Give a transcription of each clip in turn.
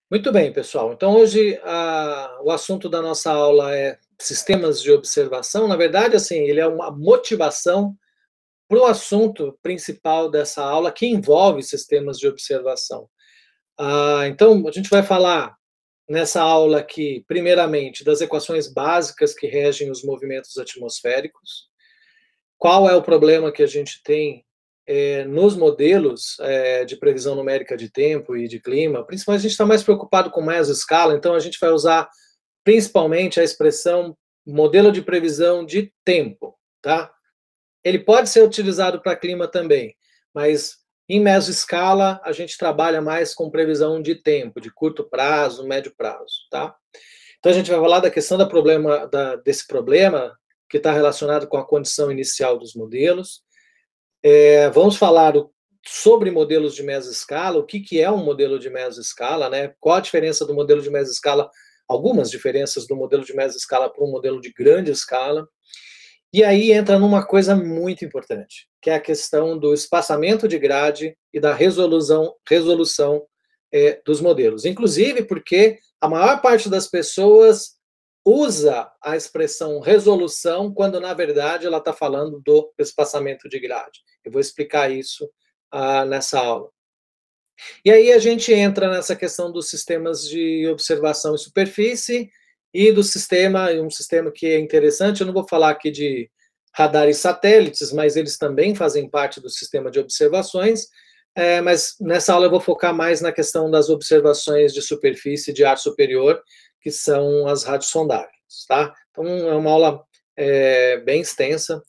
Muito bem, pessoal. Então, hoje o assunto da nossa aula é sistemas de observação. Na verdade, assim, ele é uma motivação para o assunto principal dessa aula, que envolve sistemas de observação. Então, a gente vai falar nessa aula aqui, primeiramente, das equações básicas que regem os movimentos atmosféricos. Qual é o problema que a gente tem nos modelos de previsão numérica de tempo e de clima? Principalmente, a gente está mais preocupado com mesoscala, então a gente vai usar principalmente a expressão modelo de previsão de tempo, tá? Ele pode ser utilizado para clima também, mas em mesoscala a gente trabalha mais com previsão de tempo, de curto prazo, médio prazo, tá? Então a gente vai falar da questão desse problema que está relacionado com a condição inicial dos modelos. Vamos falar sobre modelos de mesoscala, o que é um modelo de mesoscala, né? Qual a diferença do modelo de mesoscala, algumas diferenças do modelo de mesoscala para um modelo de grande escala. E aí entra numa coisa muito importante, que é a questão do espaçamento de grade e da resolução dos modelos. Inclusive porque a maior parte das pessoas usa a expressão resolução quando, na verdade, ela está falando do espaçamento de grade. Eu vou explicar isso nessa aula. E aí a gente entra nessa questão dos sistemas de observação em superfície e do sistema, um sistema que é interessante, eu não vou falar aqui de radar e satélites, mas eles também fazem parte do sistema de observações, mas nessa aula eu vou focar mais na questão das observações de superfície de ar superior, que são as radiosondagens, tá? Então é uma aula bem extensa,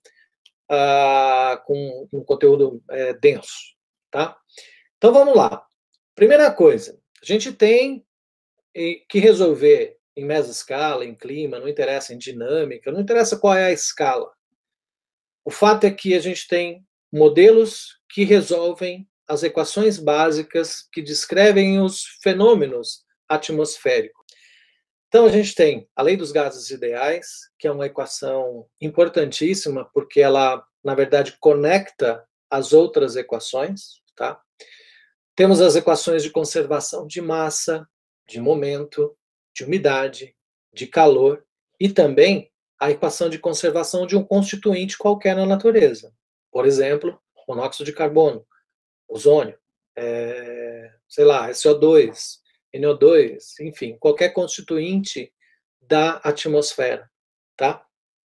com um conteúdo denso, tá? Então vamos lá. Primeira coisa, a gente tem que resolver em mesoscala, em clima, não interessa em dinâmica, não interessa qual é a escala. O fato é que a gente tem modelos que resolvem as equações básicas que descrevem os fenômenos atmosféricos. Então a gente tem a lei dos gases ideais, que é uma equação importantíssima porque ela, na verdade, conecta as outras equações, tá? Temos as equações de conservação de massa, de momento, de umidade, de calor e também a equação de conservação de um constituinte qualquer na natureza. Por exemplo, monóxido de carbono, ozônio, sei lá, SO2, NO2, enfim, qualquer constituinte da atmosfera, tá?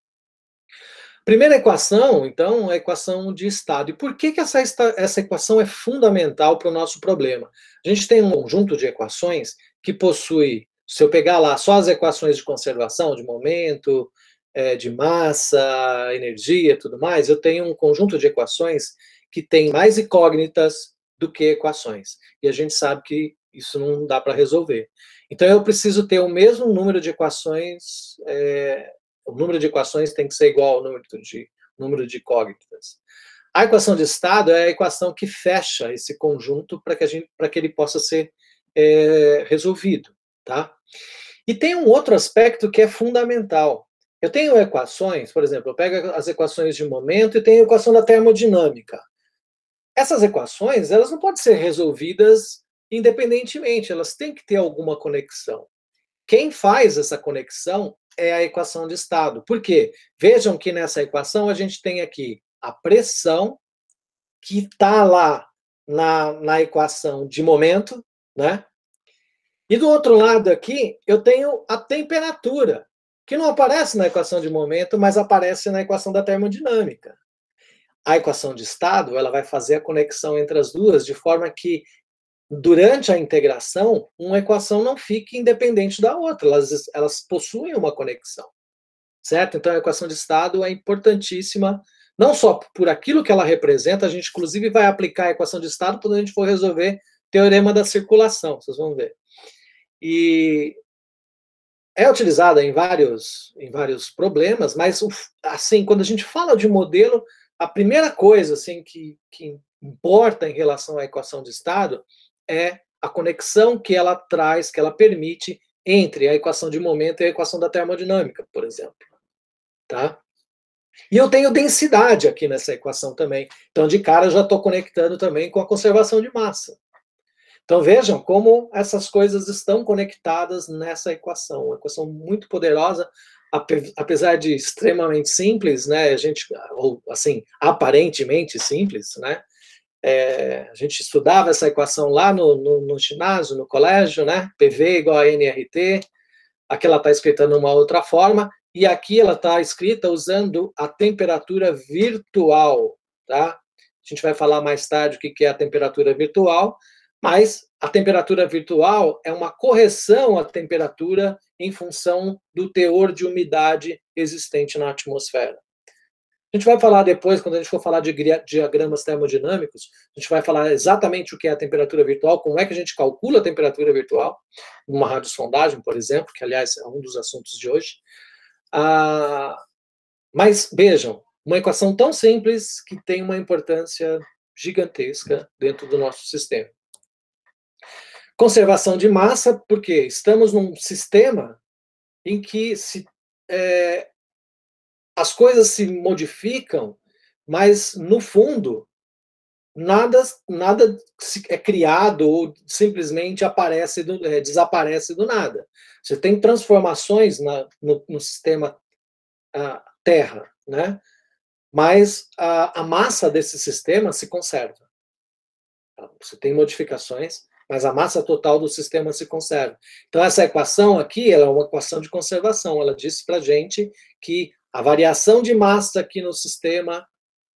Primeira equação, então, é a equação de estado. E por que essa equação é fundamental para o nosso problema? A gente tem um conjunto de equações que possui, se eu pegar lá só as equações de conservação, de momento, de massa, energia, tudo mais, eu tenho um conjunto de equações que tem mais incógnitas do que equações. E a gente sabe que isso não dá para resolver. Então eu preciso ter o mesmo número de equações, o número de equações tem que ser igual ao número de incógnitas. A equação de estado é a equação que fecha esse conjunto para que ele possa ser resolvido, tá? E tem um outro aspecto que é fundamental. Eu tenho equações, por exemplo, eu pego as equações de momento e tenho a equação da termodinâmica. Essas equações, elas não podem ser resolvidas independentemente, elas têm que ter alguma conexão. Quem faz essa conexão é a equação de estado. Por quê? Vejam que nessa equação a gente tem aqui a pressão, que está lá na equação de momento, né? E do outro lado aqui, eu tenho a temperatura, que não aparece na equação de momento, mas aparece na equação da termodinâmica. A equação de estado, ela vai fazer a conexão entre as duas, de forma que durante a integração, uma equação não fique independente da outra, elas possuem uma conexão, certo? Então a equação de estado é importantíssima, não só por aquilo que ela representa, a gente inclusive vai aplicar a equação de estado quando a gente for resolver o teorema da circulação, vocês vão ver. E é utilizada em vários problemas, mas assim, quando a gente fala de modelo, a primeira coisa assim que importa em relação à equação de estado é a conexão que ela traz, que ela permite entre a equação de momento e a equação da termodinâmica, por exemplo, tá? E eu tenho densidade aqui nessa equação também. Então, de cara, eu já estou conectando também com a conservação de massa. Então vejam como essas coisas estão conectadas nessa equação, uma equação muito poderosa, apesar de extremamente simples, né? A gente, ou assim, aparentemente simples, né? A gente estudava essa equação lá no ginásio, no colégio, né? PV igual a nRT. Aqui ela está escrita numa outra forma, e aqui ela está escrita usando a temperatura virtual, tá? A gente vai falar mais tarde o que é a temperatura virtual, mas a temperatura virtual é uma correção à temperatura em função do teor de umidade existente na atmosfera. A gente vai falar depois, quando a gente for falar de diagramas termodinâmicos, a gente vai falar exatamente o que é a temperatura virtual, como é que a gente calcula a temperatura virtual, numa radiosondagem, por exemplo, que, aliás, é um dos assuntos de hoje. Mas, vejam, uma equação tão simples que tem uma importância gigantesca dentro do nosso sistema. Conservação de massa, porque estamos num sistema em que as coisas se modificam, mas, no fundo, nada é criado ou simplesmente desaparece do nada. Você tem transformações no sistema Terra, né? Mas a massa desse sistema se conserva. Você tem modificações, mas a massa total do sistema se conserva. Então, essa equação aqui, ela é uma equação de conservação. Ela disse para a gente que a variação de massa aqui no sistema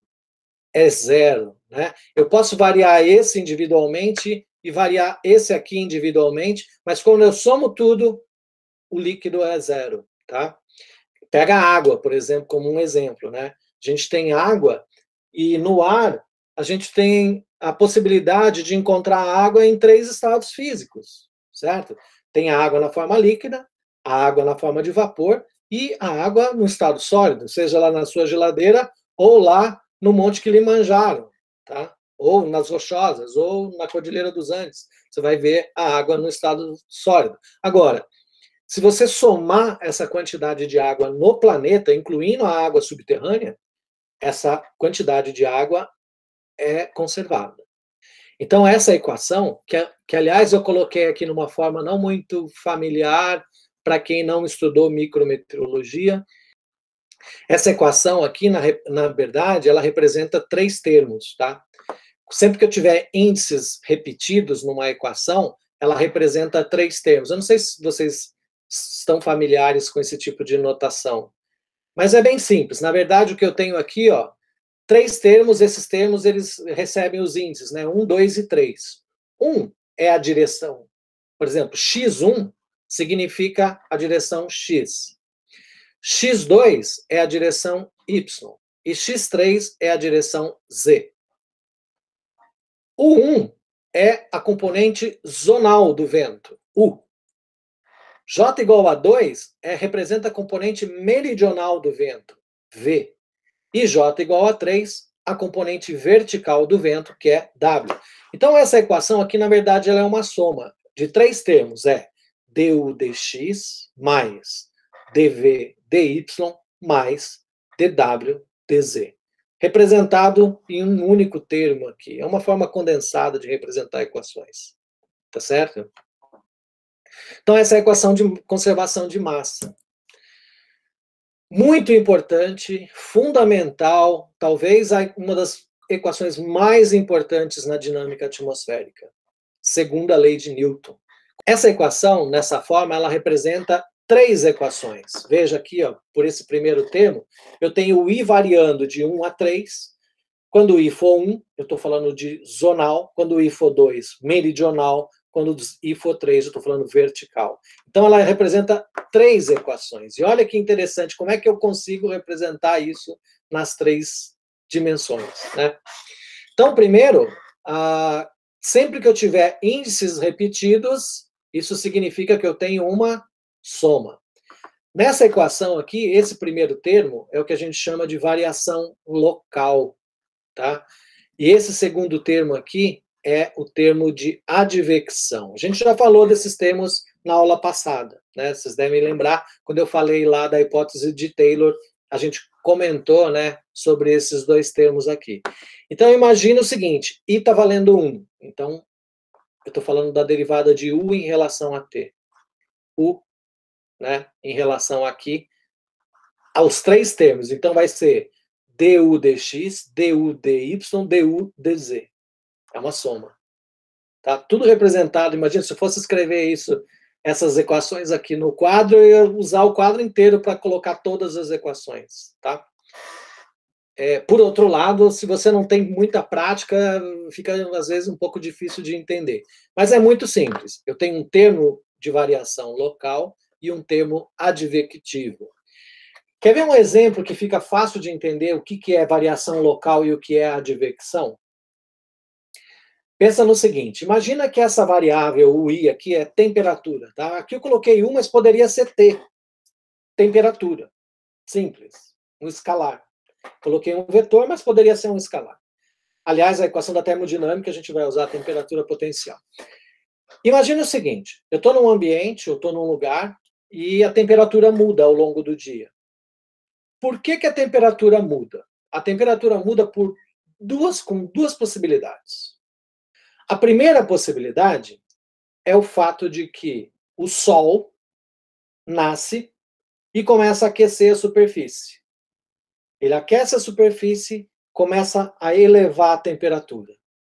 é zero, né? Eu posso variar esse individualmente e variar esse aqui individualmente, mas quando eu somo tudo, o líquido é zero, tá? Pega a água, por exemplo, como um exemplo, né? A gente tem água e no ar a gente tem a possibilidade de encontrar água em 3 estados físicos, certo? Tem a água na forma líquida, a água na forma de vapor e a água no estado sólido, seja lá na sua geladeira ou lá no Monte Kilimanjaro, tá? Ou nas Rochosas, ou na Cordilheira dos Andes. Você vai ver a água no estado sólido. Agora, se você somar essa quantidade de água no planeta, incluindo a água subterrânea, essa quantidade de água é conservada. Então, essa equação, que aliás eu coloquei aqui numa forma não muito familiar para quem não estudou micrometeorologia, essa equação aqui, na verdade, ela representa 3 termos, tá? Sempre que eu tiver índices repetidos numa equação, ela representa 3 termos. Eu não sei se vocês estão familiares com esse tipo de notação, mas é bem simples. Na verdade, o que eu tenho aqui, ó, 3 termos, esses termos, eles recebem os índices, né? 1, 2 e 3. 1 é a direção. Por exemplo, x1 significa a direção x. x2 é a direção y. E x3 é a direção z. O 1 é a componente zonal do vento, U. J igual a 2 representa a componente meridional do vento, V. E J igual a 3, a componente vertical do vento, que é W. Então, essa equação aqui, na verdade, ela é uma soma de 3 termos. É du dx mais dv dy mais dw dz. Representado em um único termo aqui. É uma forma condensada de representar equações. Tá certo? Então, essa é a equação de conservação de massa. Muito importante, fundamental, talvez uma das equações mais importantes na dinâmica atmosférica, segunda lei de Newton. Essa equação, nessa forma, ela representa 3 equações. Veja aqui, ó, por esse primeiro termo, eu tenho o I variando de 1 a 3. Quando o I for 1, eu estou falando de zonal. Quando o I for 2, meridional. Quando o I for 3, eu estou falando vertical. Então, ela representa 3 equações. E olha que interessante, como é que eu consigo representar isso nas 3 dimensões, né? Então, primeiro, sempre que eu tiver índices repetidos, isso significa que eu tenho uma soma. Nessa equação aqui, esse primeiro termo é o que a gente chama de variação local, tá? E esse segundo termo aqui é o termo de advecção. A gente já falou desses termos na aula passada, né? Vocês devem lembrar, quando eu falei lá da hipótese de Taylor, a gente comentou, né, sobre esses 2 termos aqui. Então, imagina o seguinte, I está valendo 1. Então, Eu estou falando da derivada de U em relação a T. U, né, em relação aqui aos três termos. Então, vai ser du dx, du dy, du dz. É uma soma. Tá? Tudo representado. Imagina, se eu fosse escrever isso, essas equações aqui no quadro, eu ia usar o quadro inteiro para colocar todas as equações. Tá? Por outro lado, se você não tem muita prática, fica, às vezes, um pouco difícil de entender. Mas é muito simples. Eu tenho um termo de variação local e um termo advectivo. Quer ver um exemplo que fica fácil de entender o que é variação local e o que é advecção? Pensa no seguinte, imagina que essa variável, o i aqui, é temperatura. Tá? Aqui eu coloquei 1, mas poderia ser t, temperatura. Simples, um escalar. Coloquei um vetor, mas poderia ser um escalar. Aliás, a equação da termodinâmica, a gente vai usar a temperatura potencial. Imagina o seguinte, eu estou num ambiente, eu estou num lugar, e a temperatura muda ao longo do dia. Por que a temperatura muda? A temperatura muda com duas possibilidades. A primeira possibilidade é o fato de que o Sol nasce e começa a aquecer a superfície. Ele aquece a superfície, começa a elevar a temperatura.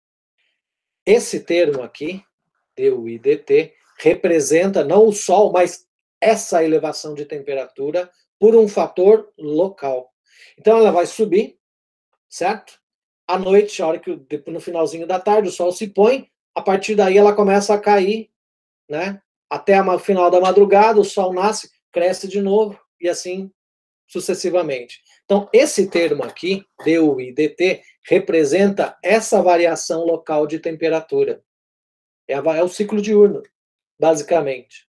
Esse termo aqui, du e dt, representa não o Sol, mas essa elevação de temperatura por um fator local. Então ela vai subir, certo? À noite, a hora que no finalzinho da tarde o Sol se põe, a partir daí ela começa a cair, né? Até o final da madrugada, o Sol nasce, cresce de novo, e assim sucessivamente. Então, esse termo aqui, du e dt, representa essa variação local de temperatura. É o ciclo diurno, basicamente.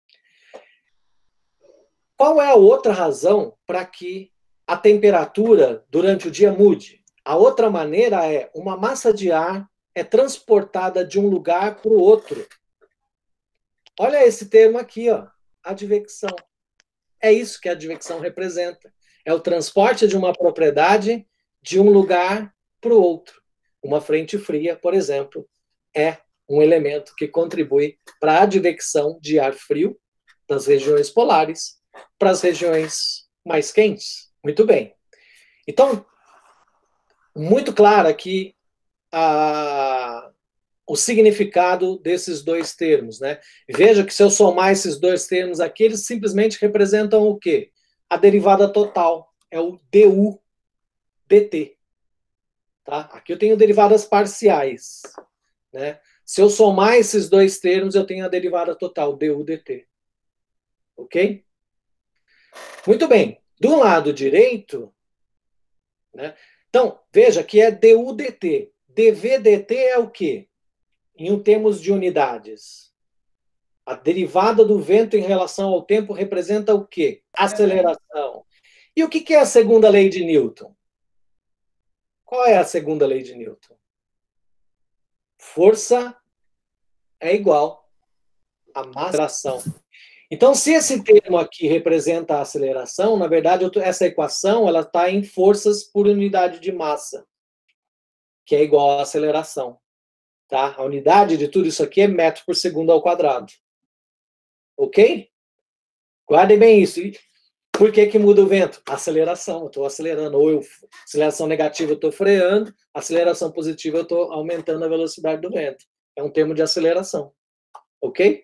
Qual é a outra razão para que a temperatura durante o dia mude? A outra maneira é uma massa de ar é transportada de um lugar para o outro. Olha esse termo aqui, ó, advecção. É isso que a advecção representa. É o transporte de uma propriedade de um lugar para o outro. Uma frente fria, por exemplo, é um elemento que contribui para a advecção de ar frio das regiões polares para as regiões mais quentes. Muito bem. Então, muito claro aqui o significado desses dois termos, né? Veja que se eu somar esses dois termos aqui, eles simplesmente representam o quê? A derivada total, é o du dt. Tá? Aqui eu tenho derivadas parciais, né? Se eu somar esses dois termos, eu tenho a derivada total, du dt. Ok? Muito bem. Do lado direito, né? Então, veja que é du dt. dv dt é o quê? Em termos de unidades. A derivada do vento em relação ao tempo representa o quê? Aceleração. E o que é a segunda lei de Newton? Qual é a segunda lei de Newton? Força é igual a massa aceleração. Então, se esse termo aqui representa a aceleração, na verdade, essa equação ela está em forças por unidade de massa, que é igual à aceleração. Tá? A unidade de tudo isso aqui é metro por segundo ao quadrado. Ok? Guardem bem isso. Por que muda o vento? Aceleração, eu estou acelerando. Aceleração negativa, eu estou freando. Aceleração positiva, eu estou aumentando a velocidade do vento. É um termo de aceleração. Ok?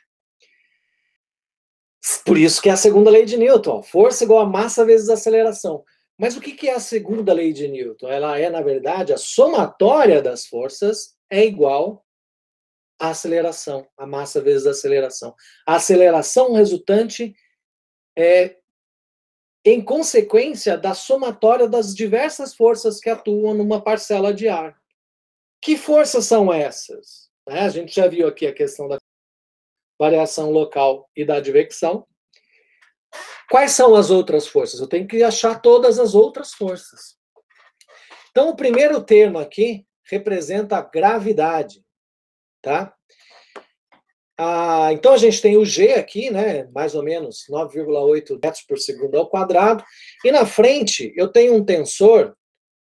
Por isso que é a segunda lei de Newton. Força igual a massa vezes aceleração. Mas o que é a segunda lei de Newton? Ela é, na verdade, a somatória das forças é igual à aceleração. A massa vezes a aceleração. A aceleração resultante é em consequência da somatória das diversas forças que atuam numa parcela de ar. Que forças são essas? A gente já viu aqui a questão da variação local e da advecção. Quais são as outras forças? Eu tenho que achar todas as outras forças. Então, o primeiro termo aqui representa a gravidade. Tá? Então, a gente tem o G aqui, né, mais ou menos 9,8 metros por segundo ao quadrado. E na frente, eu tenho um tensor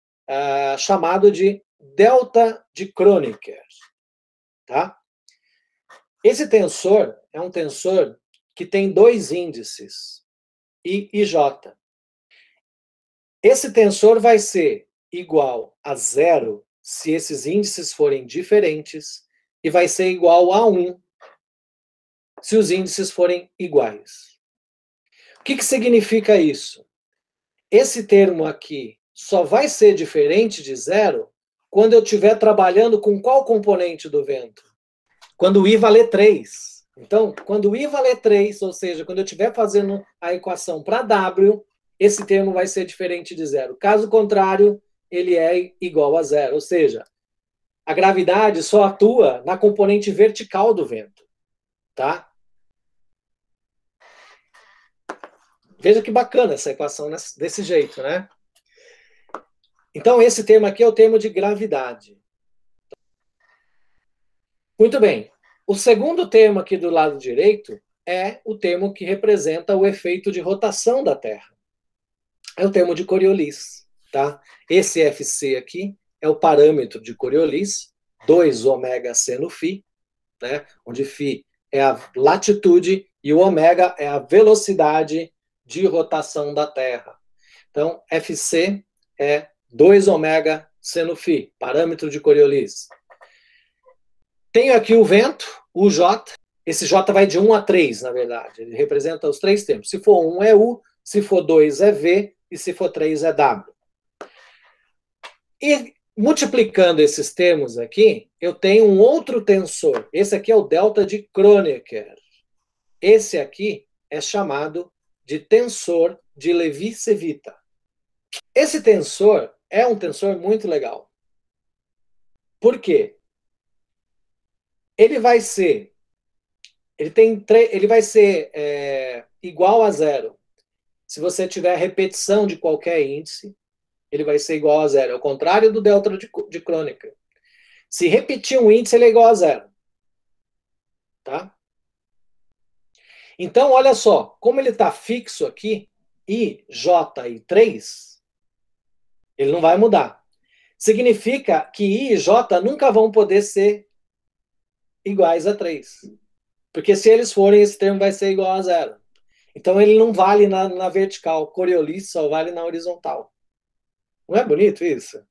chamado de delta de Kronecker. Tá? Esse tensor é um tensor que tem dois índices, I e J. Esse tensor vai ser igual a zero se esses índices forem diferentes e vai ser igual a 1 se os índices forem iguais. O que significa isso? Esse termo aqui só vai ser diferente de zero quando eu estiver trabalhando com qual componente do vento? Quando o I valer 3. Então, quando o I valer 3, ou seja, quando eu estiver fazendo a equação para W, esse termo vai ser diferente de zero. Caso contrário, ele é igual a zero. Ou seja, a gravidade só atua na componente vertical do vento. Tá? Veja que bacana essa equação desse jeito, né? Então, esse termo aqui é o termo de gravidade. Muito bem. O segundo termo aqui do lado direito é o termo que representa o efeito de rotação da Terra. É o termo de Coriolis, tá? Esse FC aqui é o parâmetro de Coriolis, 2 ômega seno φ, né? Onde φ é a latitude e o ômega é a velocidade de rotação da Terra. Então, FC é 2 ômega seno φ, parâmetro de Coriolis. Tenho aqui o vento, o J. Esse J vai de 1 a 3, na verdade. Ele representa os três termos. Se for 1 é U, se for 2 é V e se for 3 é W. E multiplicando esses termos aqui, eu tenho um outro tensor. Esse aqui é o delta de Kronecker. Esse aqui é chamado de tensor de Levi-Civita. Esse tensor é um tensor muito legal. Por quê? Ele vai ser igual a zero. Se você tiver repetição de qualquer índice, ele vai ser igual a zero. É o contrário do delta de Kronecker. Se repetir um índice, ele é igual a zero. Tá? Então, olha só, como ele está fixo aqui, I, J e 3, ele não vai mudar. Significa que I e J nunca vão poder ser iguais a 3. Porque se eles forem, esse termo vai ser igual a zero. Então ele não vale na vertical. Coriolis só vale na horizontal. Não é bonito isso?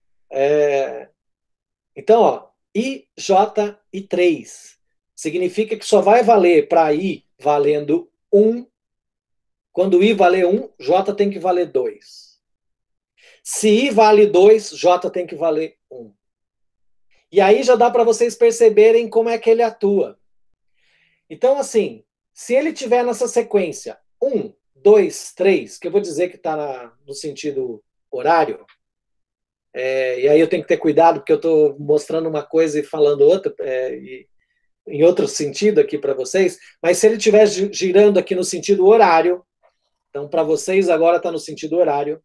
Então, ó, I, J e 3. Significa que só vai valer para I valendo 1. Quando I valer 1, J tem que valer 2. Se I vale 2, J tem que valer 1. E aí já dá para vocês perceberem como é que ele atua. Então, assim, se ele tiver nessa sequência 1, 2, 3, que eu vou dizer que está no sentido horário, e aí eu tenho que ter cuidado, porque eu estou mostrando uma coisa e falando outra, em outro sentido aqui para vocês, mas se ele estiver girando aqui no sentido horário, então para vocês agora está no sentido horário,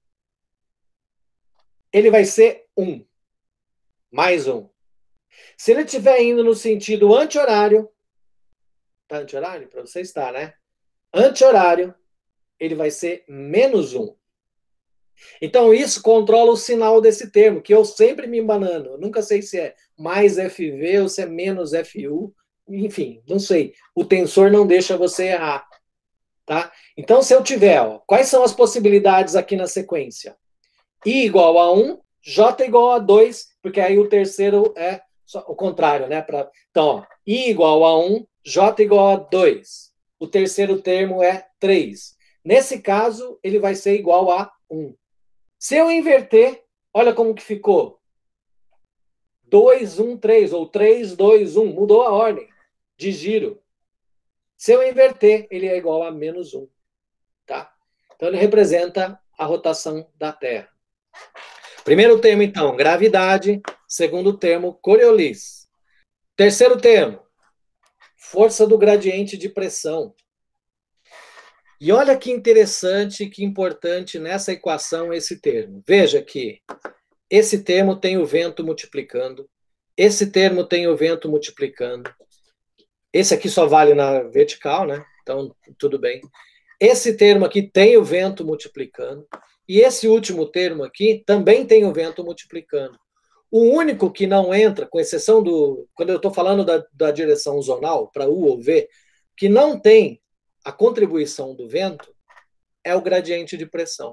ele vai ser 1, mais 1. Se ele estiver indo no sentido anti-horário, tá anti-horário? Para vocês está, né? Anti-horário, ele vai ser menos 1. Então, isso controla o sinal desse termo, que eu sempre me embanando. Eu nunca sei se é mais FV ou se é menos FU. Enfim, não sei. O tensor não deixa você errar. Tá? Então, se eu tiver, ó, quais são as possibilidades aqui na sequência? I igual a 1, J igual a 2, porque aí o terceiro é o contrário, né? Então, ó, I igual a 1, J igual a 2. O terceiro termo é 3. Nesse caso, ele vai ser igual a 1. Se eu inverter, olha como que ficou. 2, 1, 3, ou 3, 2, 1. Mudou a ordem de giro. Se eu inverter, ele é igual a menos 1. Tá? Então, ele representa a rotação da Terra. Primeiro termo, então, gravidade. Segundo termo, Coriolis. Terceiro termo, força do gradiente de pressão. E olha que interessante, que importante nessa equação esse termo. Veja que esse termo tem o vento multiplicando, esse termo tem o vento multiplicando, esse aqui só vale na vertical, né? Então, tudo bem. Esse termo aqui tem o vento multiplicando, e esse último termo aqui também tem o vento multiplicando. O único que não entra, com exceção do... Quando eu estou falando da direção zonal, para U ou V, que não tem a contribuição do vento, é o gradiente de pressão. O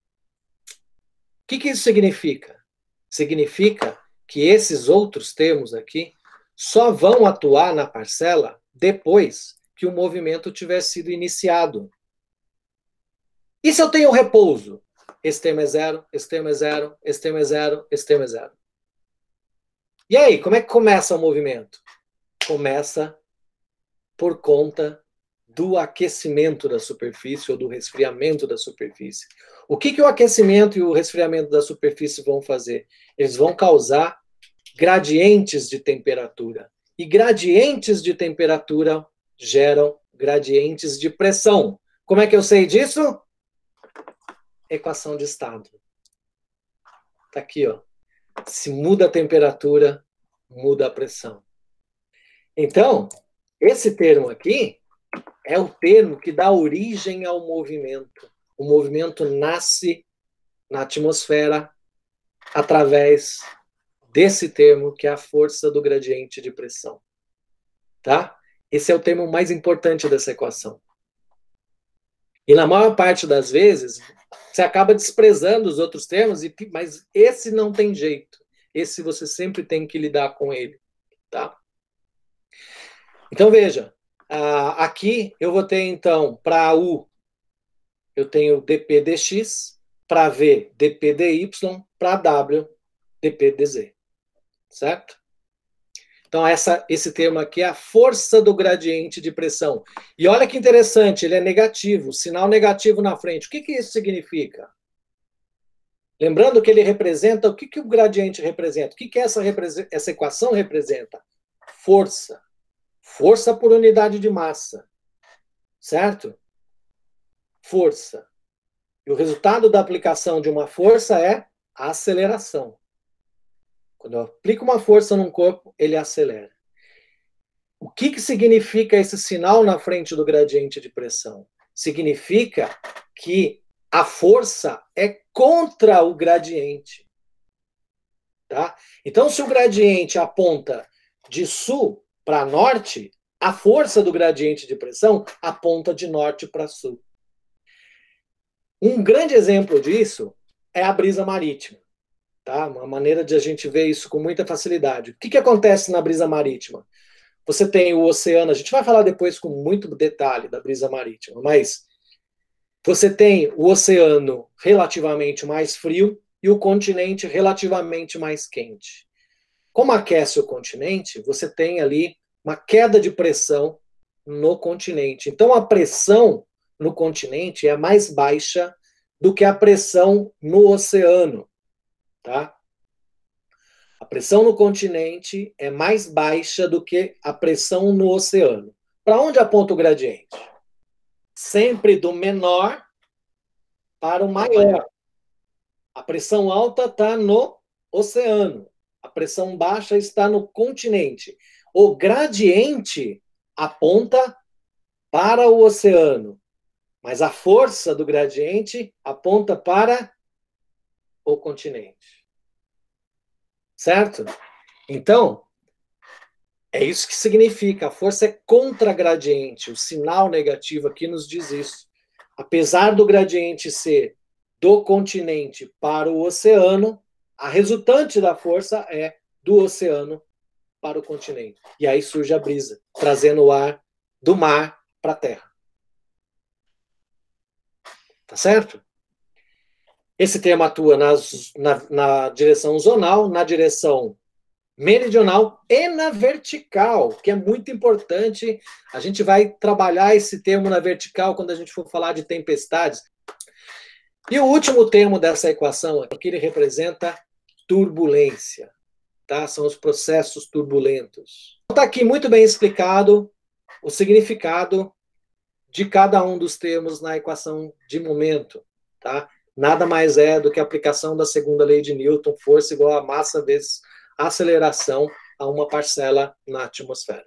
que isso significa? Significa que esses outros termos aqui só vão atuar na parcela depois que o movimento tiver sido iniciado. E se eu tenho repouso? Esse termo é zero, esse termo é zero, esse termo é zero, esse termo é zero. E aí, como é que começa o movimento? Começa por conta do aquecimento da superfície ou do resfriamento da superfície. O que o aquecimento e o resfriamento da superfície vão fazer? Eles vão causar gradientes de temperatura. E gradientes de temperatura geram gradientes de pressão. Como é que eu sei disso? Equação de estado. Está aqui, ó. Se muda a temperatura, muda a pressão. Então, esse termo aqui é o termo que dá origem ao movimento. O movimento nasce na atmosfera através desse termo, que é a força do gradiente de pressão. Tá? Esse é o termo mais importante dessa equação. E na maior parte das vezes, você acaba desprezando os outros termos, mas esse não tem jeito. Esse você sempre tem que lidar com ele. Tá? Então, veja. Aqui eu vou ter, então, para U, eu tenho dP dx, para V, dP dy, para W, dP dz. Certo? Então, esse termo aqui é a força do gradiente de pressão. E olha que interessante, ele é negativo, sinal negativo na frente. O que isso significa? Lembrando que ele representa, o que o gradiente representa? O que essa equação representa? Força. Força por unidade de massa. Certo? Força. E o resultado da aplicação de uma força é a aceleração. Quando eu aplico uma força num corpo, ele acelera. O que significa esse sinal na frente do gradiente de pressão? Significa que a força é contra o gradiente. Tá? Então, se o gradiente aponta de sul para norte, a força do gradiente de pressão aponta de norte para sul. Um grande exemplo disso é a brisa marítima. Tá? Uma maneira de a gente ver isso com muita facilidade. O que acontece na brisa marítima? Você tem o oceano, a gente vai falar depois com muito detalhe da brisa marítima, mas você tem o oceano relativamente mais frio e o continente relativamente mais quente. Como aquece o continente, você tem ali uma queda de pressão no continente. Então, a pressão no continente é mais baixa do que a pressão no oceano. Tá? A pressão no continente é mais baixa do que a pressão no oceano. Para onde aponta o gradiente? Sempre do menor para o maior. A pressão alta está no oceano. A pressão baixa está no continente. O gradiente aponta para o oceano, mas a força do gradiente aponta para o continente. Certo? Então, é isso que significa. A força é contra-gradiente. O sinal negativo aqui nos diz isso. Apesar do gradiente ser do continente para o oceano, a resultante da força é do oceano para o continente. E aí surge a brisa, trazendo o ar do mar para a terra. Tá certo? Esse termo atua na direção zonal, na direção meridional e na vertical, que é muito importante. A gente vai trabalhar esse termo na vertical quando a gente for falar de tempestades. E o último termo dessa equação aqui, ele representa turbulência. Tá? São os processos turbulentos. Está aqui muito bem explicado o significado de cada um dos termos na equação de momento. Tá? Nada mais é do que a aplicação da segunda lei de Newton, força igual a massa vezes aceleração a uma parcela na atmosfera.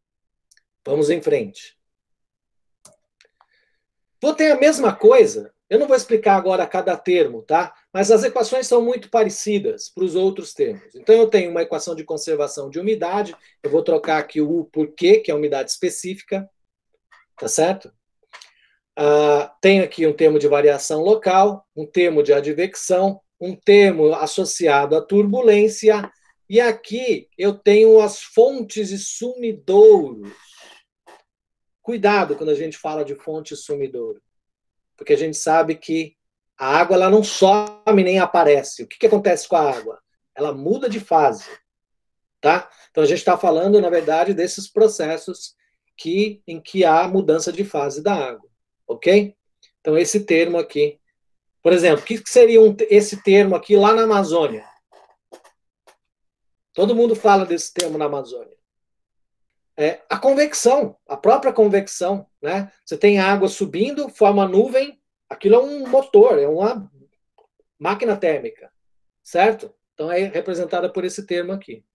Vamos em frente. Vou ter a mesma coisa, Eu não vou explicar agora cada termo, tá? Mas as equações são muito parecidas para os outros termos. Então, eu tenho uma equação de conservação de umidade, eu vou trocar aqui o U por Q, que é a umidade específica, tá certo? Tenho aqui um termo de variação local, um termo de advecção, um termo associado à turbulência, e aqui eu tenho as fontes e sumidouros. Cuidado quando a gente fala de fonte e sumidouro, porque a gente sabe que a água ela não some nem aparece. O que acontece com a água? Ela muda de fase, tá? Então a gente está falando, na verdade, desses processos em que há mudança de fase da água, ok? Então esse termo aqui, por exemplo, o que seria esse termo aqui lá na Amazônia? Todo mundo fala desse termo na Amazônia. É a convecção, a própria convecção, né? Você tem água subindo, forma nuvem, aquilo é um motor, é uma máquina térmica, certo? Então é representada por esse termo aqui.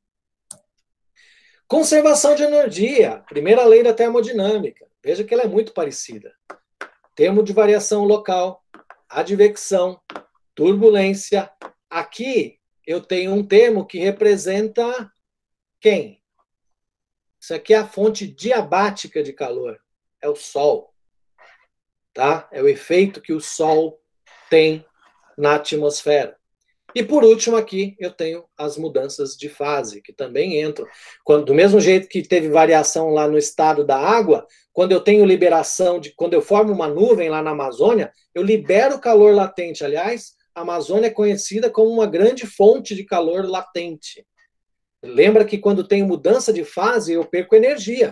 Conservação de energia, primeira lei da termodinâmica. Veja que ela é muito parecida. Termo de variação local, advecção, turbulência. Aqui eu tenho um termo que representa quem? Isso aqui é a fonte diabática de calor, é o Sol, tá? É o efeito que o Sol tem na atmosfera. E por último aqui eu tenho as mudanças de fase, que também entram. Do mesmo jeito que teve variação lá no estado da água, quando eu tenho liberação, quando eu formo uma nuvem lá na Amazônia, eu libero calor latente. Aliás, a Amazônia é conhecida como uma grande fonte de calor latente. Lembra que quando tem mudança de fase, eu perco energia.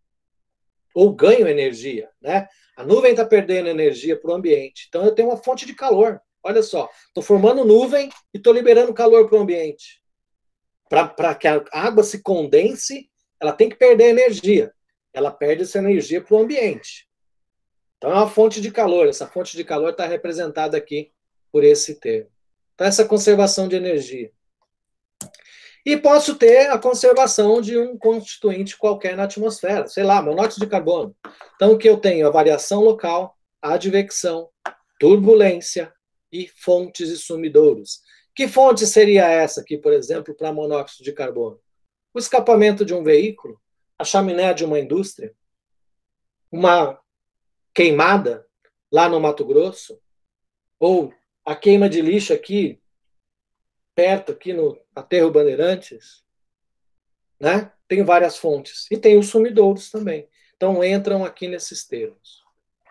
Ou ganho energia, né? A nuvem está perdendo energia para o ambiente. Então eu tenho uma fonte de calor. Olha só, estou formando nuvem e estou liberando calor para o ambiente. Para que a água se condense, ela tem que perder energia. Ela perde essa energia para o ambiente. Então é uma fonte de calor. Essa fonte de calor está representada aqui por esse termo. Então essa conservação de energia. E posso ter a conservação de um constituinte qualquer na atmosfera, sei lá, monóxido de carbono. Então, o que eu tenho? A variação local, a advecção, turbulência e fontes e sumidouros. Que fonte seria essa aqui, por exemplo, para monóxido de carbono? O escapamento de um veículo, a chaminé de uma indústria, uma queimada lá no Mato Grosso, ou a queima de lixo aqui perto, aqui no Aterro Bandeirantes, né? Tem várias fontes. E tem os sumidouros também. Então, entram aqui nesses termos.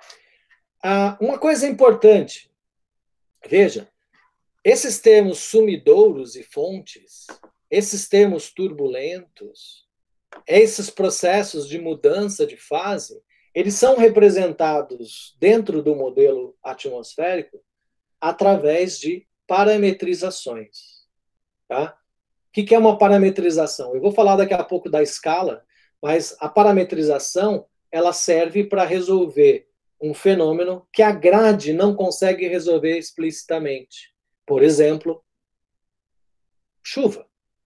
Uma coisa importante, veja, esses termos sumidouros e fontes, esses termos turbulentos, esses processos de mudança de fase, eles são representados dentro do modelo atmosférico através de parametrizações, tá? O que é uma parametrização? Eu vou falar daqui a pouco da escala, mas a parametrização ela serve para resolver um fenômeno que a grade não consegue resolver explicitamente. Por exemplo, chuva.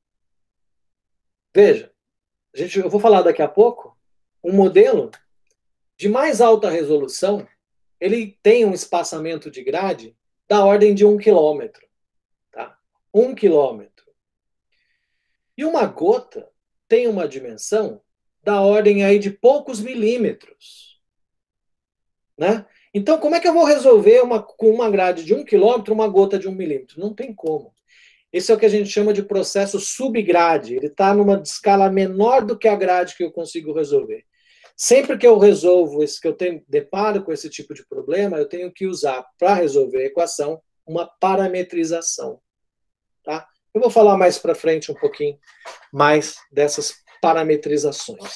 Veja, eu vou falar daqui a pouco, um modelo de mais alta resolução, ele tem um espaçamento de grade da ordem de 1 quilômetro. Tá? 1 quilômetro. E uma gota tem uma dimensão da ordem aí de poucos milímetros. Né? Então, como é que eu vou resolver com uma grade de 1 quilômetro uma gota de 1 milímetro? Não tem como. Esse é o que a gente chama de processo subgrade. Ele está numa escala menor do que a grade que eu consigo resolver. Sempre que eu resolvo, que eu deparo com esse tipo de problema, eu tenho que usar, para resolver a equação, uma parametrização. Tá? Eu vou falar mais para frente um pouquinho mais dessas parametrizações.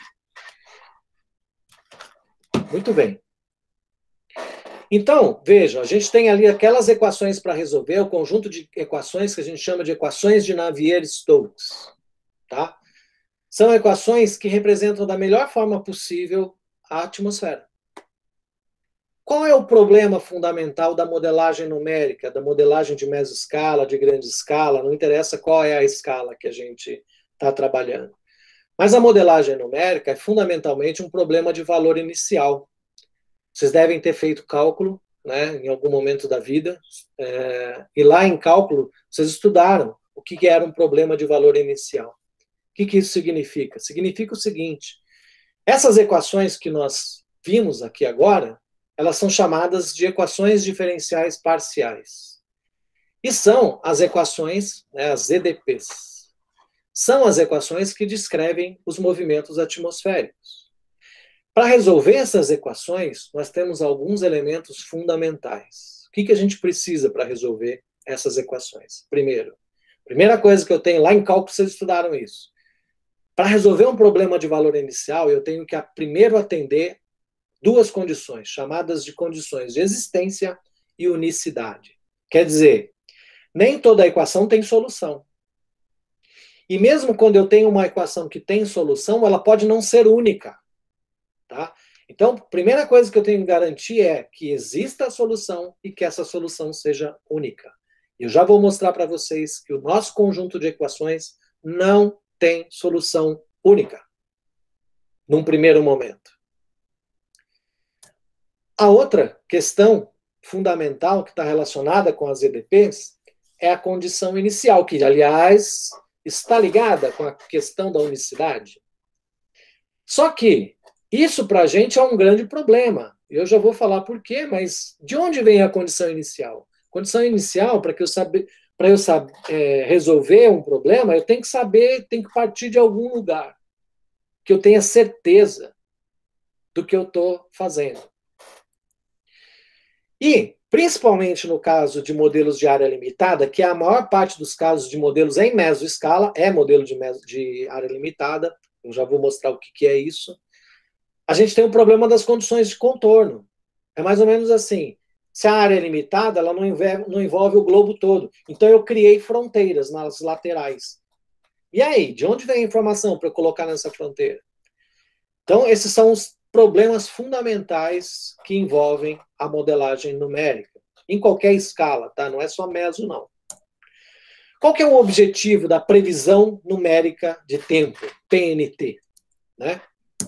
Muito bem. Então, veja, a gente tem ali aquelas equações para resolver, o conjunto de equações que a gente chama de equações de Navier-Stokes. Tá? São equações que representam da melhor forma possível a atmosfera. Qual é o problema fundamental da modelagem numérica, da modelagem de mesoscala, de grande escala? Não interessa qual é a escala que a gente está trabalhando. Mas a modelagem numérica é fundamentalmente um problema de valor inicial. Vocês devem ter feito cálculo né, em algum momento da vida, e lá em cálculo, vocês estudaram o que era um problema de valor inicial. O que isso significa? Significa o seguinte: essas equações que nós vimos aqui agora, elas são chamadas de equações diferenciais parciais. E são as equações, né, as EDPs. São as equações que descrevem os movimentos atmosféricos. Para resolver essas equações, nós temos alguns elementos fundamentais. O que a gente precisa para resolver essas equações? Primeira coisa que eu tenho lá em cálculo, vocês estudaram isso. Para resolver um problema de valor inicial, eu tenho que primeiro atender duas condições, chamadas de condições de existência e unicidade. Quer dizer, nem toda equação tem solução. E mesmo quando eu tenho uma equação que tem solução, ela pode não ser única. Tá? Então, a primeira coisa que eu tenho que garantir é que exista a solução e que essa solução seja única. Eu já vou mostrar para vocês que o nosso conjunto de equações não tem solução única, num primeiro momento. A outra questão fundamental que está relacionada com as EDPs é a condição inicial, que, aliás, está ligada com a questão da unicidade. Só que isso para a gente é um grande problema. Eu já vou falar por quê, mas de onde vem a condição inicial? Condição inicial, para eu resolver um problema, eu tenho que saber, tenho que partir de algum lugar, que eu tenha certeza do que eu estou fazendo. E, principalmente no caso de modelos de área limitada, que a maior parte dos casos de modelos em mesoescala é modelo de área limitada, eu já vou mostrar o que é isso, a gente tem o problema das condições de contorno. É mais ou menos assim, se a área é limitada, ela não envolve o globo todo. Então eu criei fronteiras nas laterais. E aí, de onde vem a informação para eu colocar nessa fronteira? Então, esses são os problemas fundamentais que envolvem a modelagem numérica, em qualquer escala, tá? Não é só meso, não. Qual que é o objetivo da previsão numérica de tempo, PNT? Né?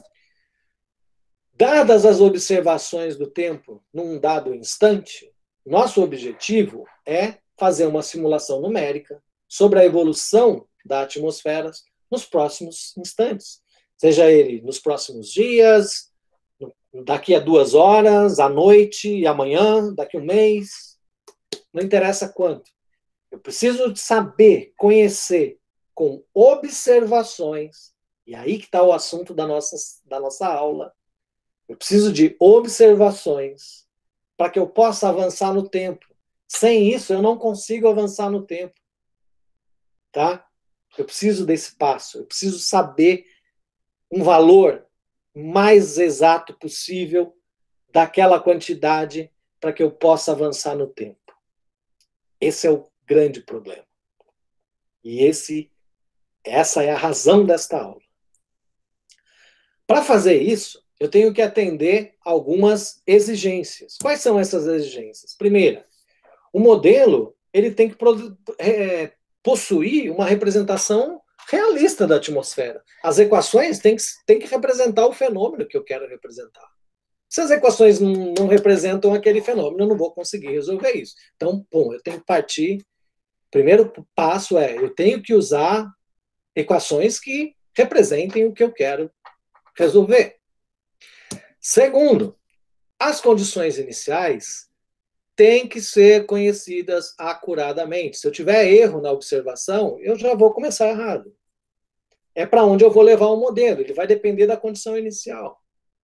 Dadas as observações do tempo num dado instante, nosso objetivo é fazer uma simulação numérica sobre a evolução da atmosfera nos próximos instantes. Seja ele nos próximos dias, daqui a 2 horas, à noite e amanhã, daqui a um mês, não interessa quanto. Eu preciso saber, conhecer com observações, e aí que está o assunto da nossa aula. Eu preciso de observações para que eu possa avançar no tempo. Sem isso, eu não consigo avançar no tempo. Tá? Eu preciso desse passo. Eu preciso saber um valor mais exato possível daquela quantidade para que eu possa avançar no tempo. Esse é o grande problema. E essa é a razão desta aula. Para fazer isso, eu tenho que atender algumas exigências. Quais são essas exigências? Primeira, o modelo ele tem que possuir uma representação realista da atmosfera. As equações têm que representar o fenômeno que eu quero representar. Se as equações não representam aquele fenômeno, eu não vou conseguir resolver isso. Então, eu tenho que partir. O primeiro passo é, eu tenho que usar equações que representem o que eu quero resolver. Segundo, as condições iniciais têm que ser conhecidas acuradamente. Se eu tiver erro na observação, eu já vou começar errado. É para onde eu vou levar o modelo, ele vai depender da condição inicial.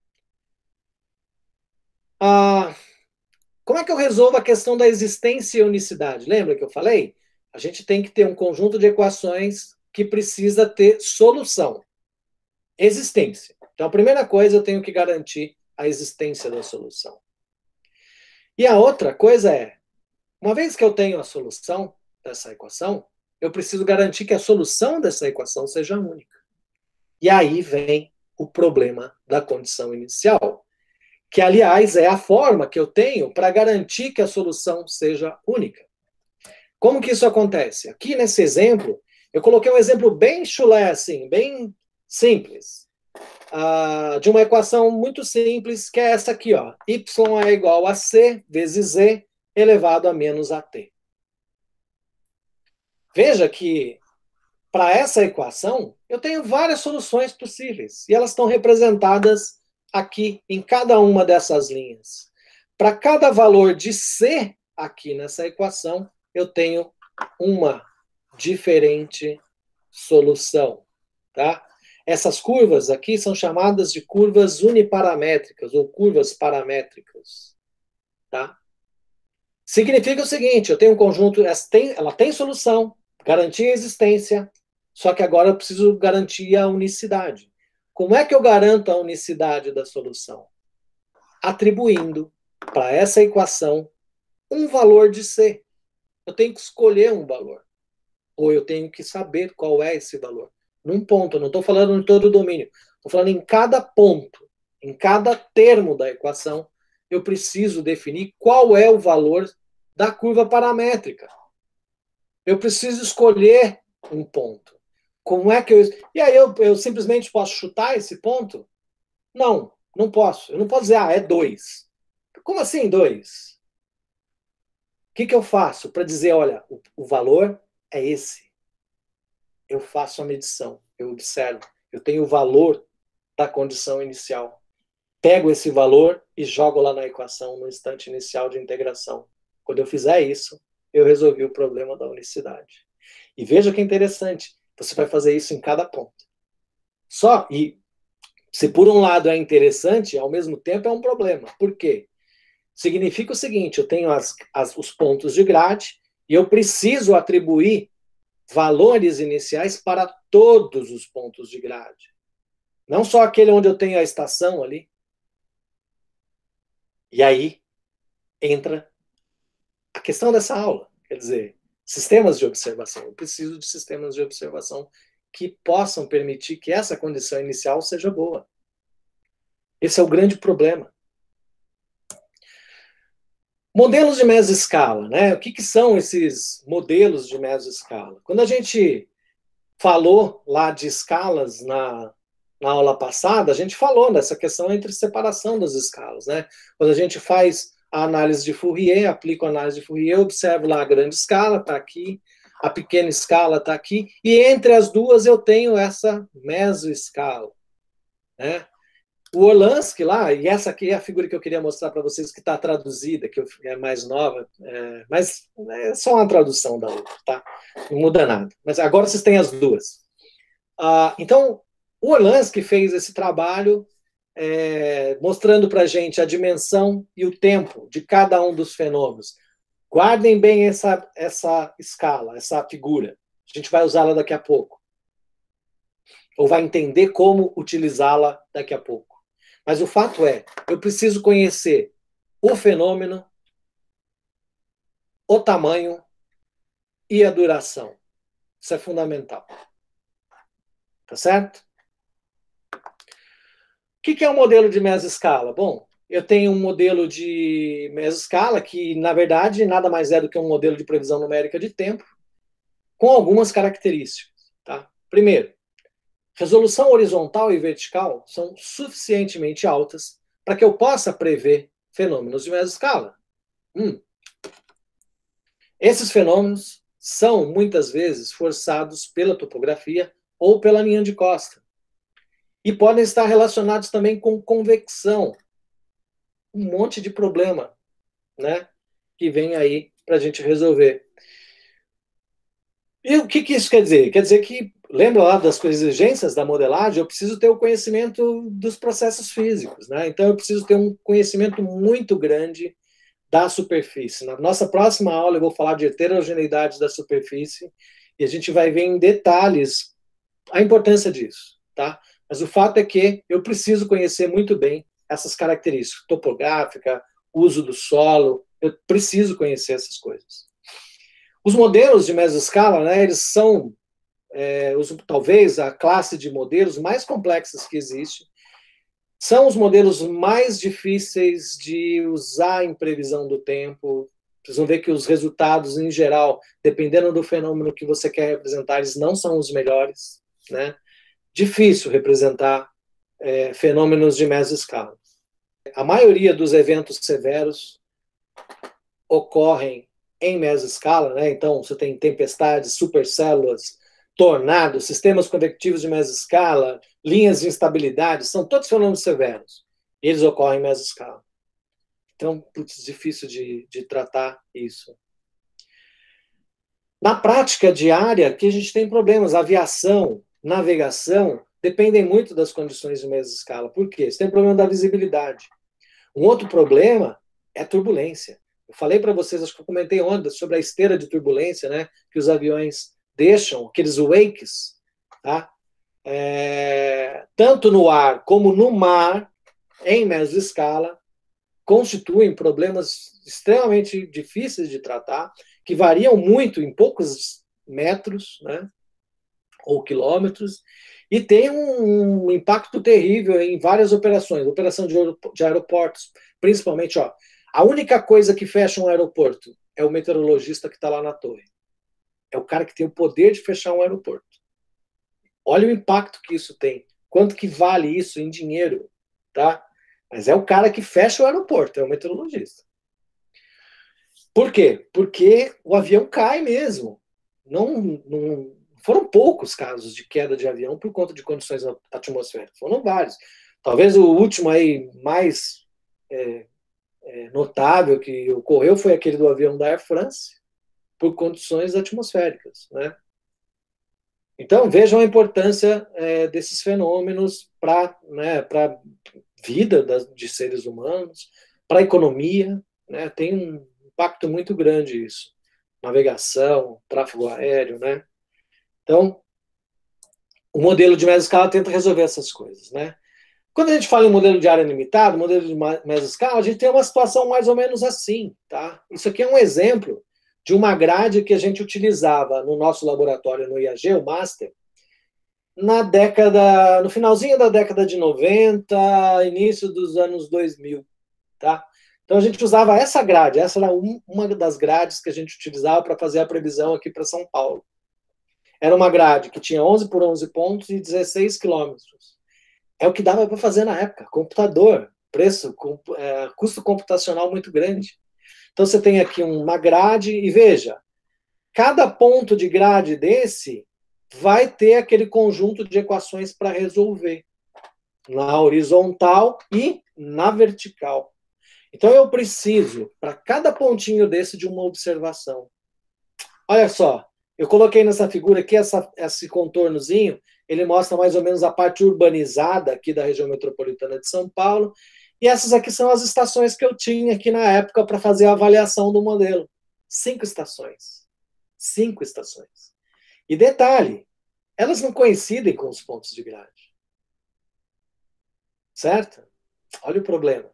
Como é que eu resolvo a questão da existência e unicidade? Lembra que eu falei? A gente tem que ter um conjunto de equações que precisa ter solução. Existência. Então, a primeira coisa, eu tenho que garantir a existência da solução. E a outra coisa é, uma vez que eu tenho a solução dessa equação, eu preciso garantir que a solução dessa equação seja única. E aí vem o problema da condição inicial, que, aliás, é a forma que eu tenho para garantir que a solução seja única. Como que isso acontece? Aqui nesse exemplo, eu coloquei um exemplo bem chulé, assim, bem simples. de uma equação muito simples, que é essa aqui, ó. Y é igual a C vezes Z elevado a menos AT. Veja que, para essa equação, eu tenho várias soluções possíveis, e elas estão representadas aqui, em cada uma dessas linhas. Para cada valor de C aqui nessa equação, eu tenho uma diferente solução, tá? Essas curvas aqui são chamadas de curvas uniparamétricas ou curvas paramétricas, tá? Significa o seguinte, eu tenho um conjunto, ela tem solução, garantia a existência, só que agora eu preciso garantir a unicidade. Como é que eu garanto a unicidade da solução? Atribuindo para essa equação um valor de C. Eu tenho que escolher um valor. Ou eu tenho que saber qual é esse valor. Num ponto, eu não estou falando em todo o domínio. Estou falando em cada ponto, em cada termo da equação, eu preciso definir qual é o valor da curva paramétrica. Eu preciso escolher um ponto. Como é que eu... E aí eu simplesmente posso chutar esse ponto? Não, não posso. Eu não posso dizer, é 2. Como assim 2? O que eu faço para dizer, olha, o valor é esse? Eu faço a medição, eu observo, eu tenho o valor da condição inicial. Pego esse valor e jogo lá na equação no instante inicial de integração. Quando eu fizer isso, eu resolvi o problema da unicidade. E veja que interessante, você vai fazer isso em cada ponto. E se por um lado é interessante, ao mesmo tempo é um problema. Por quê? Significa o seguinte, eu tenho os pontos de grade e eu preciso atribuir valores iniciais para todos os pontos de grade. Não só aquele onde eu tenho a estação ali. E aí entra a questão dessa aula. Quer dizer, sistemas de observação. Eu preciso de sistemas de observação que possam permitir que essa condição inicial seja boa. Esse é o grande problema. Modelos de mesescala, né? O que são esses modelos de mesescala? Quando a gente falou lá de escalas na aula passada, a gente falou nessa questão entre separação das escalas, né? Quando a gente faz a análise de Fourier, aplico a análise de Fourier, observo lá a grande escala, está aqui, a pequena escala está aqui, e entre as duas eu tenho essa mesoescala, né? O Orlansky lá, e essa aqui é a figura que eu queria mostrar para vocês, que está traduzida, que é mais nova, mas é só uma tradução da outra, tá? Não muda nada. Mas agora vocês têm as duas. Então, o Orlansky fez esse trabalho mostrando para a gente a dimensão e o tempo de cada um dos fenômenos. Guardem bem essa escala, essa figura. A gente vai usá-la daqui a pouco. Ou vai entender como utilizá-la daqui a pouco. Mas o fato é, eu preciso conhecer o fenômeno, o tamanho e a duração. Isso é fundamental. Tá certo? O que é um modelo de mesescala? Bom, eu tenho um modelo de mesescala que, na verdade, nada mais é do que um modelo de previsão numérica de tempo, com algumas características. Tá? Primeiro, resolução horizontal e vertical são suficientemente altas para que eu possa prever fenômenos de mesescala. Esses fenômenos são, muitas vezes, forçados pela topografia ou pela linha de costa. E podem estar relacionados também com convecção. Um monte de problema, né, que vem aí para a gente resolver. E o que isso quer dizer? Quer dizer que, lembra lá das exigências da modelagem, eu preciso ter o conhecimento dos processos físicos, né? Então eu preciso ter um conhecimento muito grande da superfície. Na nossa próxima aula eu vou falar de heterogeneidade da superfície e a gente vai ver em detalhes a importância disso, tá? Mas o fato é que eu preciso conhecer muito bem essas características, topográfica, uso do solo, eu preciso conhecer essas coisas. Os modelos de mesoscala, né, eles são talvez a classe de modelos mais complexas que existe. São os modelos mais difíceis de usar em previsão do tempo. Vocês vão ver que os resultados, em geral, dependendo do fenômeno que você quer representar, eles não são os melhores, né? Difícil representar fenômenos de mesoscala. A maioria dos eventos severos ocorrem em mesoscala, né? Então, você tem tempestades, supercélulas, tornados, sistemas convectivos de mesoscala, linhas de instabilidade, são todos fenômenos severos. Eles ocorrem em mesoscala. Então, putz, difícil de tratar isso. Na prática diária, aqui a gente tem problemas. Aviação, navegação, dependem muito das condições de mesoscala. Por quê? Você tem problema da visibilidade. Um outro problema é a turbulência. Eu falei para vocês, acho que eu comentei ontem, sobre a esteira de turbulência, né, que os aviões deixam, aqueles wakes, tá? Tanto no ar como no mar, em mesoscala, constituem problemas extremamente difíceis de tratar, que variam muito em poucos metros, né, ou quilômetros, e tem um impacto terrível em várias operações, operação de aeroportos, principalmente, ó, a única coisa que fecha um aeroporto é o meteorologista que está lá na torre. É o cara que tem o poder de fechar um aeroporto. Olha o impacto que isso tem. Quanto que vale isso em dinheiro, tá? Mas é o cara que fecha o aeroporto, é o meteorologista. Por quê? Porque o avião cai mesmo. Não foram poucos casos de queda de avião por conta de condições atmosféricas. Foram vários. Talvez o último aí mais notável que ocorreu foi aquele do avião da Air France, por condições atmosféricas, né? Então, vejam a importância desses fenômenos para, né, a vida de seres humanos, para a economia, né? Tem um impacto muito grande isso. Navegação, tráfego aéreo, né? Então, o modelo de mesoscala tenta resolver essas coisas, né? Quando a gente fala em modelo de área limitada, modelo de mesoscala, a gente tem uma situação mais ou menos assim, tá? Isso aqui é um exemplo de uma grade que a gente utilizava no nosso laboratório no IAG, o Master, no finalzinho da década de 90, início dos anos 2000, tá? Então a gente usava essa grade, essa era uma das grades que a gente utilizava para fazer a previsão aqui para São Paulo. Era uma grade que tinha 11 por 11 pontos e 16 quilômetros. É o que dava para fazer na época. Computador, preço, custo computacional muito grande. Então você tem aqui uma grade e veja, cada ponto de grade desse vai ter aquele conjunto de equações para resolver na horizontal e na vertical. Então eu preciso, para cada pontinho desse, de uma observação. Olha só, eu coloquei nessa figura aqui, esse contornozinho, ele mostra mais ou menos a parte urbanizada aqui da região metropolitana de São Paulo, e essas aqui são as estações que eu tinha aqui na época para fazer a avaliação do modelo. 5 estações. 5 estações. E detalhe, elas não coincidem com os pontos de grade. Certo? Olha o problema.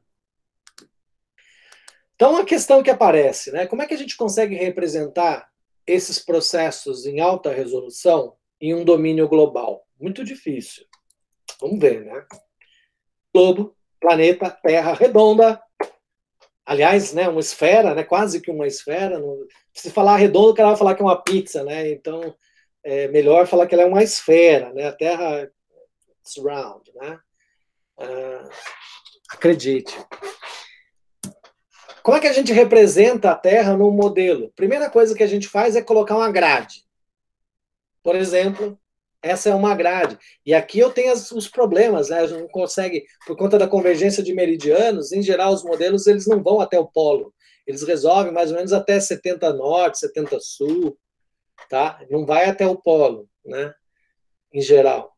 Então, a questão que aparece, né? Como é que a gente consegue representar esses processos em alta resolução em um domínio global? Muito difícil. Vamos ver, né? Globo, planeta, Terra redonda. Aliás, né, uma esfera, né, quase que uma esfera. Se falar redonda, o cara vai falar que é uma pizza, né? Então, é melhor falar que ela é uma esfera, né? A Terra é round, né? Acredite. Como é que a gente representa a Terra no modelo? Primeira coisa que a gente faz é colocar uma grade. Por exemplo, essa é uma grade. E aqui eu tenho os problemas, né? A gente não consegue, por conta da convergência de meridianos, em geral os modelos eles não vão até o polo. Eles resolvem mais ou menos até 70 norte, 70 sul, tá? Não vai até o polo, né? Em geral.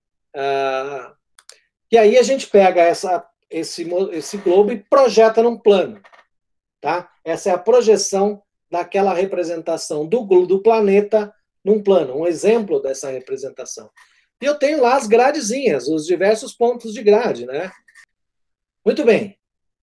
E aí a gente pega esse globo e projeta num plano. Tá? Essa é a projeção daquela representação do planeta num plano, um exemplo dessa representação. E eu tenho lá as gradezinhas, os diversos pontos de grade, né? Muito bem.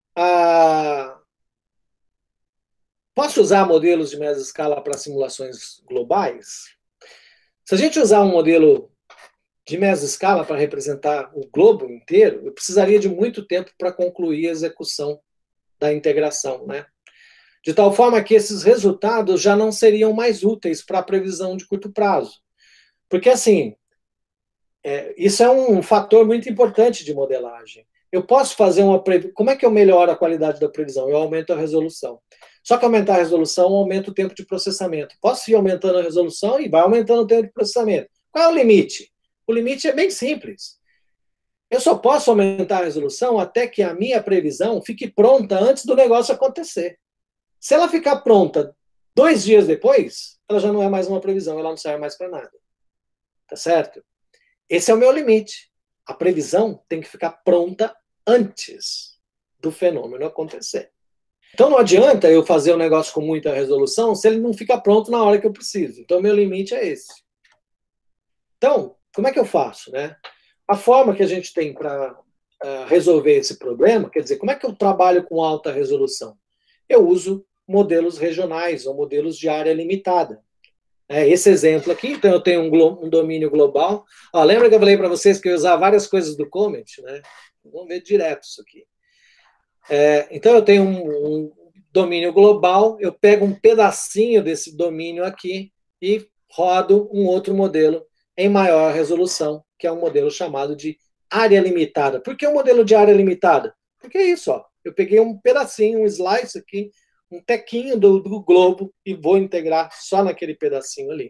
Posso usar modelos de mesoscala para simulações globais? Se a gente usar um modelo de mesoscala para representar o globo inteiro, eu precisaria de muito tempo para concluir a execução da integração, né? De tal forma que esses resultados já não seriam mais úteis para a previsão de curto prazo. Porque, assim, Isso é um fator muito importante de modelagem. Eu posso fazer uma previsão. Como é que eu melhoro a qualidade da previsão? Eu aumento a resolução. Só que aumentar a resolução aumenta o tempo de processamento. Posso ir aumentando a resolução e vai aumentando o tempo de processamento. Qual é o limite? O limite é bem simples. Eu só posso aumentar a resolução até que a minha previsão fique pronta antes do negócio acontecer. Se ela ficar pronta 2 dias depois, ela já não é mais uma previsão, ela não serve mais para nada. Tá certo? Esse é o meu limite. A previsão tem que ficar pronta antes do fenômeno acontecer. Então não adianta eu fazer um negócio com muita resolução se ele não fica pronto na hora que eu preciso. Então meu limite é esse. Então, como é que eu faço, né? A forma que a gente tem para resolver esse problema, quer dizer, como é que eu trabalho com alta resolução? Eu uso modelos regionais ou modelos de área limitada. Esse exemplo aqui, então eu tenho um domínio global. Lembra que eu falei para vocês que eu ia usar várias coisas do Comet, né? Vamos ver direto isso aqui. Então eu tenho um domínio global, eu pego um pedacinho desse domínio aqui e rodo um outro modelo em maior resolução, que é um modelo chamado de área limitada. Por que o modelo de área limitada? Porque é isso, ó. Eu peguei um pedacinho, um slice aqui, um tequinho do globo e vou integrar só naquele pedacinho ali.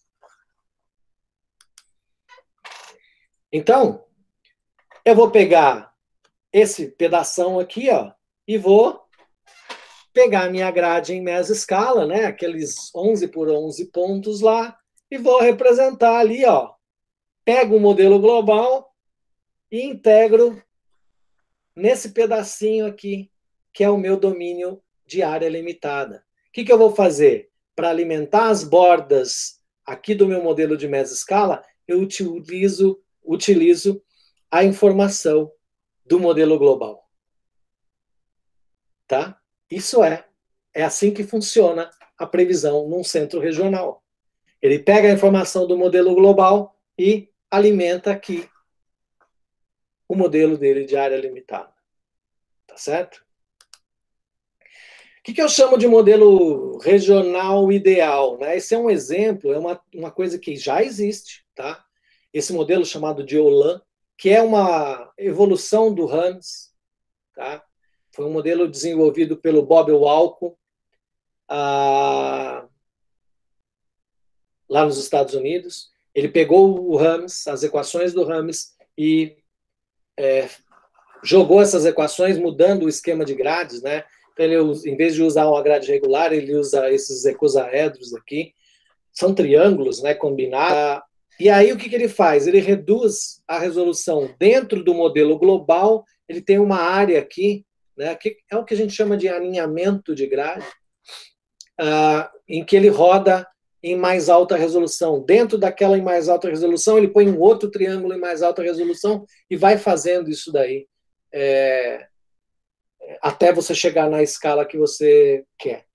Então, eu vou pegar esse pedação aqui, ó, e vou pegar a minha grade em mesescala, né, aqueles 11 por 11 pontos lá, e vou representar ali, ó. Pego o modelo global e integro nesse pedacinho aqui, que é o meu domínio de área limitada. O que eu vou fazer? Para alimentar as bordas aqui do meu modelo de mesescala, eu utilizo a informação do modelo global. Tá? Isso é assim que funciona a previsão num centro regional. Ele pega a informação do modelo global e alimenta aqui o modelo dele de área limitada. Tá certo? O que eu chamo de modelo regional ideal? Né? Esse é um exemplo, é uma coisa que já existe, tá? Esse modelo chamado de OLAN, que é uma evolução do HANS, tá? Foi um modelo desenvolvido pelo Bob Walco, lá nos Estados Unidos. Ele pegou o HAMS, as equações do HAMS, e jogou essas equações mudando o esquema de grades, né? Então, ele, em vez de usar uma grade regular, ele usa esses ecosaedros aqui. São triângulos, né, combinados. E aí, o que ele faz? Ele reduz a resolução dentro do modelo global. Ele tem uma área aqui, né, que é o que a gente chama de alinhamento de grade, em que ele roda em mais alta resolução. Dentro daquela em mais alta resolução, ele põe um outro triângulo em mais alta resolução e vai fazendo isso daí. Até você chegar na escala que você quer.